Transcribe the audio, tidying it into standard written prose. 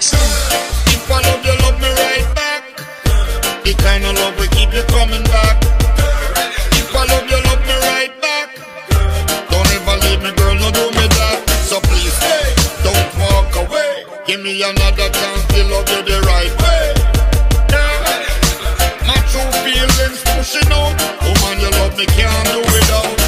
If I love you, love me right back. The kind of love will keep you coming back. If I love you, love me right back. Don't ever leave me, girl, no do me that. So please stay, don't walk away. Give me another chance to love you the right way. Yeah. My true feelings pushing out. Woman, you love me, can't do without.